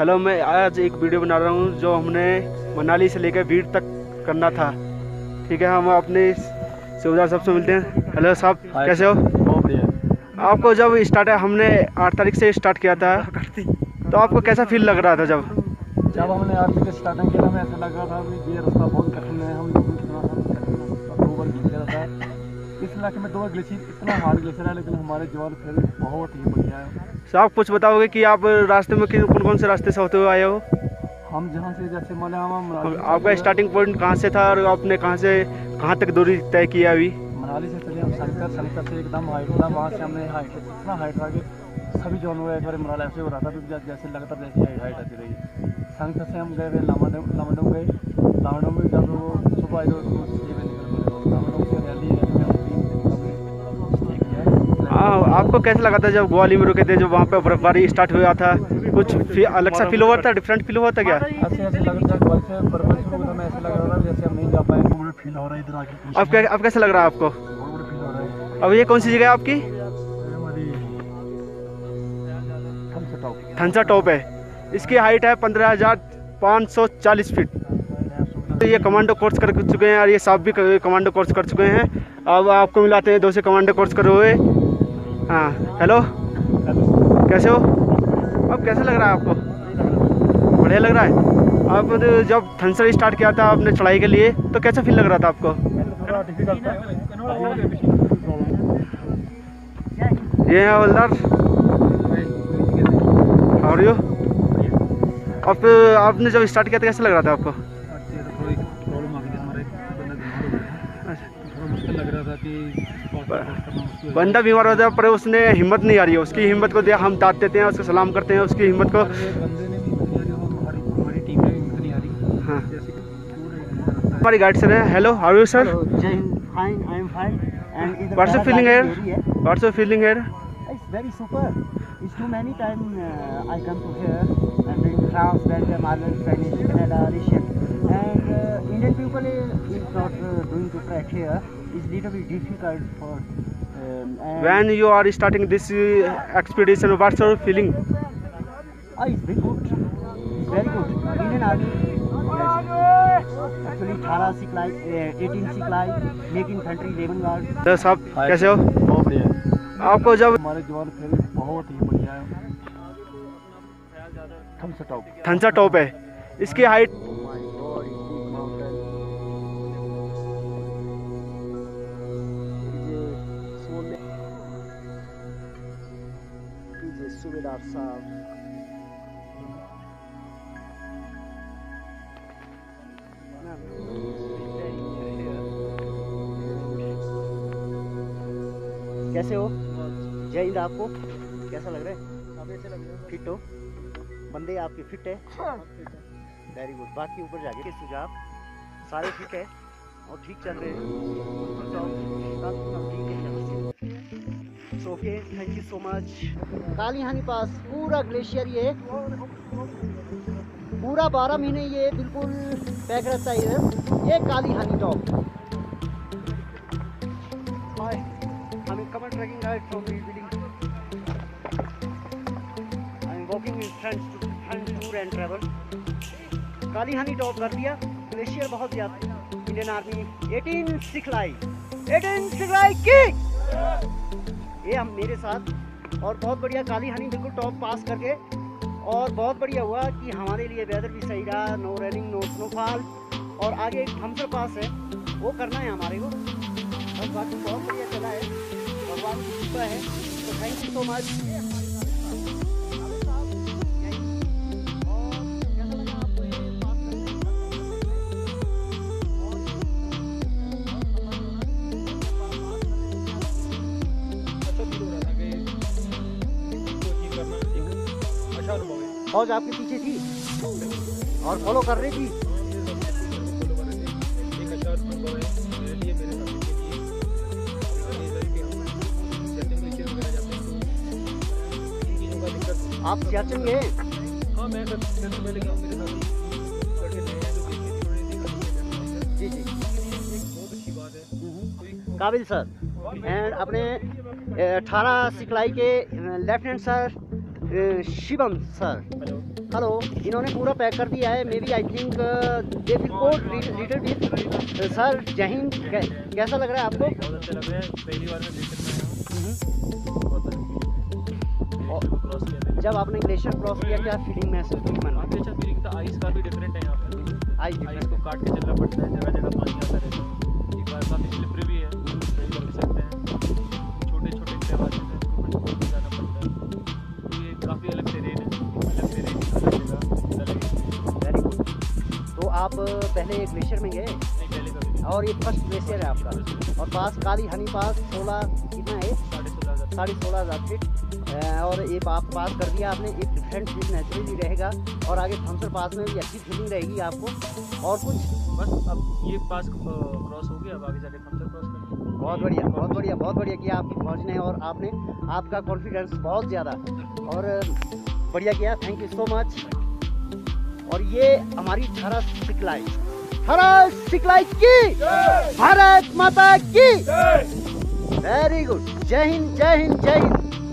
Hello, मैं आज एक वीडियो बना रहा हूँ जो हमने मनाली से लेकर बीड़ तक करना था। ठीक है, हम अपने सूबेदार साहब से मिलते हैं। हेलो साहब, कैसे हो? बहुत बढ़िया। आपको जब स्टार्ट है, हमने 8 तारीख से स्टार्ट किया था, तो आपको कैसा फील लग रहा था जब हमने 8 तारीख स्टार्टिंग किया, हमें ऐसा लग रहा था कि ये रास्ता बहुत कठिन है। हम लोगों ने कितना 2 बार ग्लेशियर था इस इलाके में, 2 बार ग्लेशियर, इतना हार्ड ग्लेशियर है, लेकिन हमारे जवान फिर बहुत ही बढ़िया है। साहब कुछ बताओगे कि आप रास्ते में कौन कौन से रास्ते से होते हुए आए हो? हम जहाँ से, जैसे मान हम आपका स्टार्टिंग पॉइंट कहाँ से था और आपने कहाँ से कहाँ तक दूरी तय किया? अभी मनाली से चले हम शंकर से एकदम हाइट था, वहाँ से हमने हाइट इतना हाइट था कि सभी जानवर एक बार मनाली ऐसे हो रहा था, जैसे लगता जैसे हाइट आती रही। शंकर से हम गए हुए लामाडोंग गए। लामाडोंग में जब वो सुबह आए तो लामाडोंग से रैली आपको कैसा लगा था जब ग्वालियर में रुके थे, जब वहाँ पे बर्फबारी स्टार्ट हुआ था? कुछ अलग सा फील हुआ था, डिफरेंट फील हुआ था क्या? ऐसे लग रहा था ग्वालियर से बर्फबारी शुरू हुआ था, ऐसा लग रहा था जैसे हम नहीं जा पाएंगे। मुझे फील हो रहा है इधर आके। अब कैसा लग रहा है आपको? बहुत फील हो रहा है। अब ये कौन सी जगह है आपकी? थंसा टॉप है। इसकी हाइट है 15,540 फीट। तो ये कमांडो कोर्स कर चुके हैं और ये साहब भी कमांडो कोर्स कर चुके हैं। अब आपको मिलाते हैं 2 से कमांडो कोर्स करे हुए। हाँ, हेलो, कैसे हो? अब कैसा लग रहा है आपको? बढ़िया लग रहा है। आप जब थंसा स्टार्ट किया था आपने चढ़ाई के लिए, तो कैसा फील लग रहा था आपको? ये है हवलदार। और यो अब आपने जब स्टार्ट किया था कैसा लग रहा था आपको? मुश्किल लग रहा था कि बंदा बीमार होता है पर उसने हिम्मत नहीं आ रही है। उसकी हिम्मत को हम दाद देते हैं, उसको सलाम करते हैं, उसकी हिम्मत को। हाँ, हमारी गाइड सर है। Hello, how are you sir? What's your feeling here? What's your feeling here? It's very super. It's too many times I come to here and in France, Belgium, Ireland, Spanish, Canada, Russia, and Indian people is not doing to trek here. It's little bit difficult for. When you are starting this expedition, what's your feeling? It's very good. It's very good. Indian Army. Actually 18 सिखलाई, 18 सिखलाई, make in country 11 guard. तो साहब कैसे हो? बहुत बढ़िया। आपको जब हमारे जवान फिर बहुत ही बढ़िया है। थंसा टॉप है। इसकी हाइट सूबेदार साहब। कैसे हो? जय हिंद। आपको कैसा लग रहा है? फिट हो? बंदे आपके फिट है? Very good. बाकी ऊपर जाके सुझाव सारे फिट है और ठीक चल रहे हैं। Okay, thank you so much. Kali Hani pass पूरा ग्लेशियर, ये पूरा 12 महीने ये बिल्कुल पैक रहता है इधर। ये Kali Hani top. Come on, trekking guide from the building. I am walking with friends tour and travel. Kali Hani top कर दिया। ग्लेशियर बहुत ज्यादा। इंडियन आर्मी 18 सिखलाई की ये हम मेरे साथ, और बहुत बढ़िया काली हानी बिल्कुल टॉप पास करके, और बहुत बढ़िया हुआ कि हमारे लिए वेदर भी सही रहा। नो रेनिंग, नो स्नोफॉल, और आगे एक थम्सर पास है वो करना है हमारे को। और बाकी बहुत बढ़िया चला है, भगवान की कृपा है। तो थैंक यू सो मच। फौज आपके पीछे थी और फॉलो कर रही थी। आप सियाचिन गए? हाँ, मैं जी जी, बहुत अच्छी बात है। काबिल सर एंड अपने 18 सिखलाई के lieutenant sir Shivam sir, hello. इन्होंने पूरा पैक कर दिया है। Maybe I think they will code little bit. Sir Jai Hind, कैसा लग रहा है आपको? बहुत अच्छा लग रहा है, पहली बार मैं ग्लेशियर में आया हूँ। बहुत क्रॉस किया मैंने। जब आपने ग्लेशियर क्रॉस किया क्या फीलिंग महसूस हुई मन में? काफ़ी अच्छा फीलिंग था। आइस का भी डिफरेंट है यहाँ पे। आइस आइस को काट के चलना पड़ता है, जगह जगह पानी आता रहता है। एक बार काफ़ी स्लिपरी भी है, ट्रेन कर भी सकते हैं। छोटे छोटे क्रेवासेस हैं, उसको कंट्रोल में जाना पड़ता है। तो ये काफ़ी अलग टेरेन है, अलग टेरेन अलग जगह अलग। Very good. तो आप पहले ग्लेशियर में गए नहीं पहले कभी और ये फर्स्ट ग्लेशियर है आपका, और पास काली हनी पास 16 कितना है? 16,500 फीट। और ये आप पास कर दिया आपने। एक डिफरेंट फील नेचुरली रहेगा और आगे थम्सर पास में भी अच्छी फीलिंग रहेगी आपको। और कुछ? बस अब ये पास क्रॉस हो गया, अब आगे जाके थम्सर क्रॉस करेंगे। बहुत बढ़िया, बहुत बढ़िया, बहुत बढ़िया किया आपकी पहुँचने, और आपने आपका कॉन्फिडेंस बहुत ज़्यादा और बढ़िया किया। Thank you so much. और ये हमारी थरस सिखलाई, थरस सिखलाई की भारत माता की। Very good. जय हिंद, जय हिंद, जय हिंद।